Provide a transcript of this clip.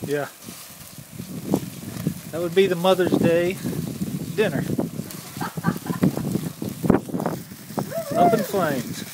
Yeah. That would be the Mother's Day dinner. Up in flames.